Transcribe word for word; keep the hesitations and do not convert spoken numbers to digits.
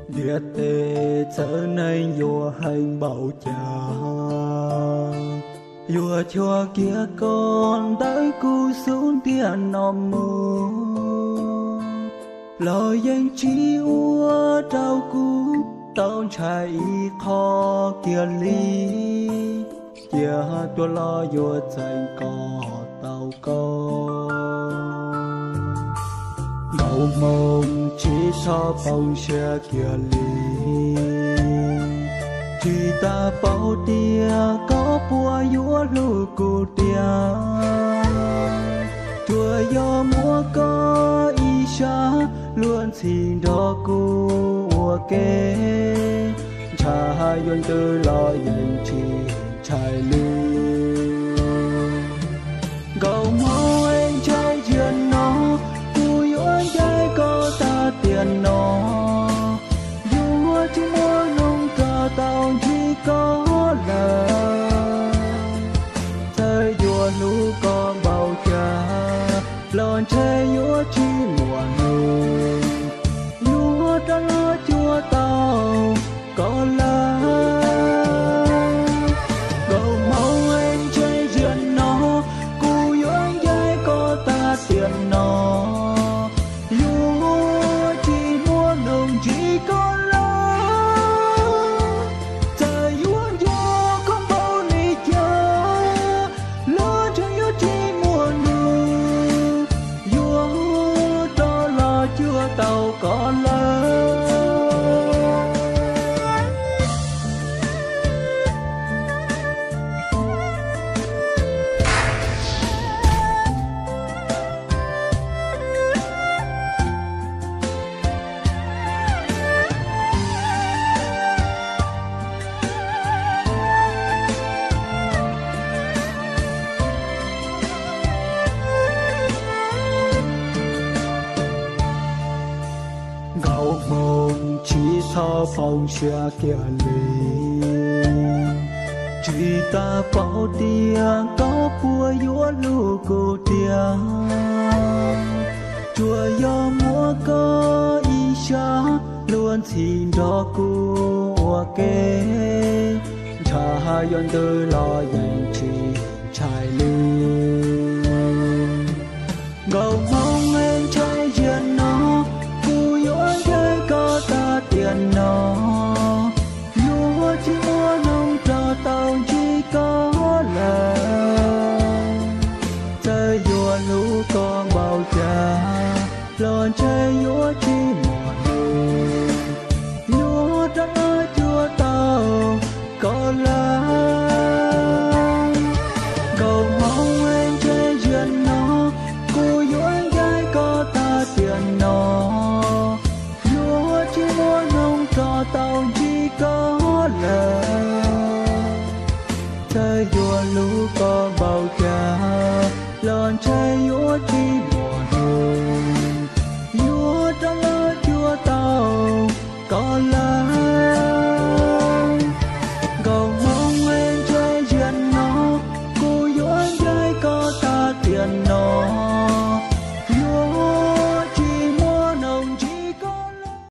Địa tê trở nên vua hành bảo trà vua cho kia con tới cu xuống tiền nòm mù lời danh chi ua trao cú tao chạy kho kia ly kia tua lo vua dành cò tao con màu mộng chỉ so bông xe kia ly chỉ ta bao tia có bùa vua lu cụ tia chùa do múa có y xa luôn xin đó cô ua kê cha hai yon tư lo dành chi chạy lưu gầu máu anh trai chuyện nó cu yon trai có ta tiền nó vua chỉ mua nông cờ tao chỉ có lời thời vua lũ con bao cha lòn che vua chỉ mùa nụ vua đã lo chúa tao có lời gầu máu anh trai chuyện nó cu yon trai có ta tiền nó vua chỉ mua nông chỉ có tao có lớn gạo mộng chỉ so phong xe kia lì chỉ ta bao tia có bùa vua lu cô tia chùa do múa có y xa luôn xin đó cô kê cha hai yon tư lo dành chi chạy lưu gầu mong anh trai chuyện nó có ta tiền nó vua chỉ mua nông cho tao chỉ có lời chơi vua lũ con bao cha lòn chơi vua chỉ mùa nụ vua đã nói chúa tao có lời cầu mong anh chơi chuyện nó cô vua anh trai có ta tiền nó chỉ muốn nông cho tao